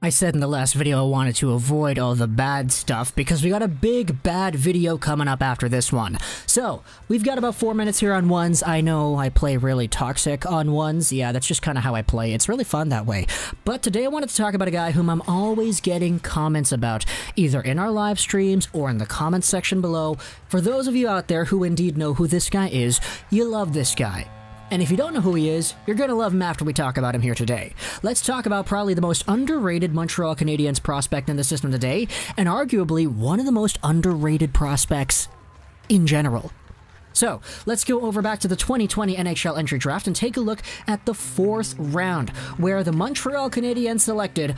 I said in the last video I wanted to avoid all the bad stuff because we got a big bad video coming up after this one. So, we've got about 4 minutes here on ones. I know I play really toxic on ones. Yeah, that's just kind of how I play. It's really fun that way. But today I wanted to talk about a guy whom I'm always getting comments about, either in our live streams or in the comments section below. For those of you out there who indeed know who this guy is, you love this guy. And if you don't know who he is, you're going to love him after we talk about him here today. Let's talk about probably the most underrated Montreal Canadiens prospect in the system today, and arguably one of the most underrated prospects in general. So, let's go over back to the 2020 NHL Entry Draft and take a look at the 4th round, where the Montreal Canadiens selected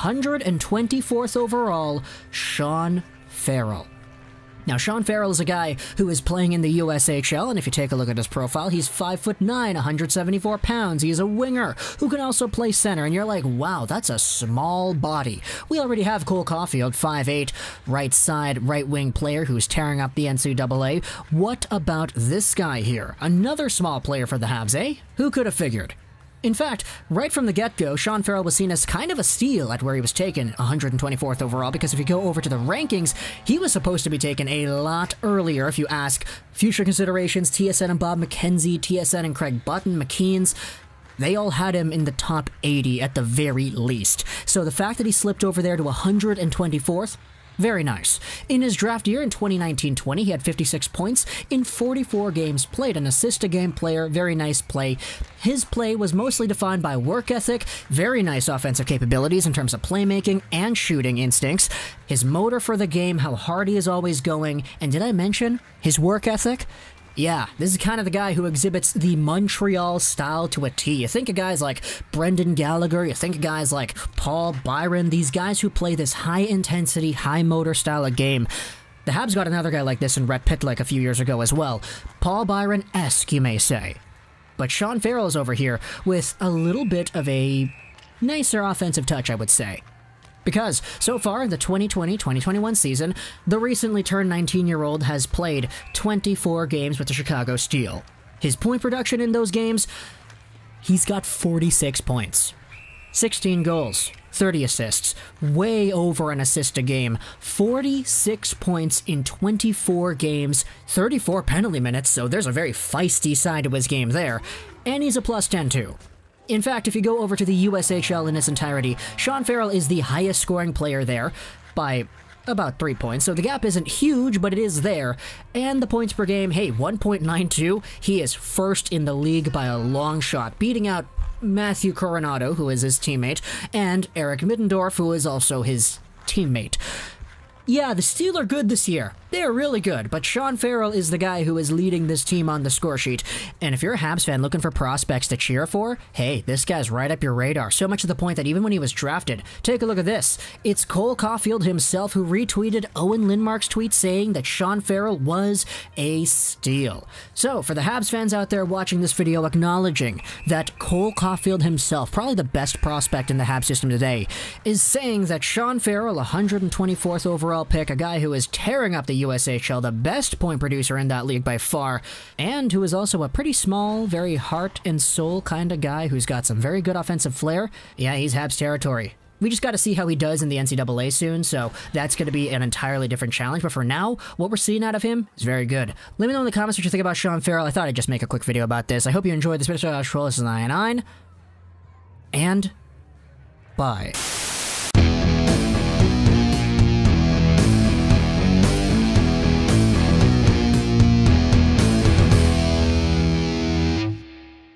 124th overall, Sean Farrell. Now, Sean Farrell is a guy who is playing in the USHL, and if you take a look at his profile, he's 5'9", 174 pounds. He is a winger who can also play center, and you're like, wow, that's a small body. We already have Cole Caulfield, 5'8", right side, right wing player who's tearing up the NCAA. What about this guy here? Another small player for the Habs, eh? Who could have figured? In fact, right from the get-go, Sean Farrell was seen as kind of a steal at where he was taken, 124th overall, because if you go over to the rankings, he was supposed to be taken a lot earlier. If you ask future considerations, TSN and Bob McKenzie, TSN and Craig Button, McKeans, they all had him in the top 80 at the very least. So the fact that he slipped over there to 124th, very nice. In his draft year in 2019-20, he had 56 points in 44 games played, an assist-a-game player, very nice play. His play was mostly defined by work ethic, very nice offensive capabilities in terms of playmaking and shooting instincts, his motor for the game, how hard he is always going, and did I mention his work ethic? Yeah, this is kind of the guy who exhibits the Montreal style to a T. You think of guys like Brendan Gallagher, you think of guys like Paul Byron, these guys who play this high-intensity, high-motor style of game. The Habs got another guy like this in Rhett Pitlick a few years ago as well. Paul Byron-esque, you may say. But Sean Farrell is over here with a little bit of a nicer offensive touch, I would say. Because, so far in the 2020-2021 season, the recently turned 19-year-old has played 24 games with the Chicago Steel. His point production in those games, he's got 46 points. 16 goals, 30 assists, way over an assist a game, 46 points in 24 games, 34 penalty minutes, so there's a very feisty side to his game there, and he's a +10 too. In fact, if you go over to the USHL in its entirety, Sean Farrell is the highest scoring player there by about 3 points, so the gap isn't huge, but it is there. And the points per game, hey, 1.92, he is first in the league by a long shot, beating out Matthew Coronado, who is his teammate, and Eric Middendorf, who is also his teammate. Yeah, the Steel are good this year. They are really good, but Sean Farrell is the guy who is leading this team on the score sheet. And if you're a Habs fan looking for prospects to cheer for, hey, this guy's right up your radar. So much to the point that even when he was drafted, take a look at this. It's Cole Caulfield himself who retweeted Owen Lindmark's tweet saying that Sean Farrell was a steal. So, for the Habs fans out there watching this video acknowledging that Cole Caulfield himself, probably the best prospect in the Habs system today, is saying that Sean Farrell, 124th overall pick, a guy who is tearing up the USHL, the best point producer in that league by far, and who is also a pretty small, very heart and soul kind of guy who's got some very good offensive flair. Yeah, he's Habs territory. We just got to see how he does in the NCAA soon, so that's going to be an entirely different challenge, but for now, what we're seeing out of him is very good. Let me know in the comments what you think about Sean Farrell. I thought I'd just make a quick video about this. I hope you enjoyed this video. This is 99, and bye.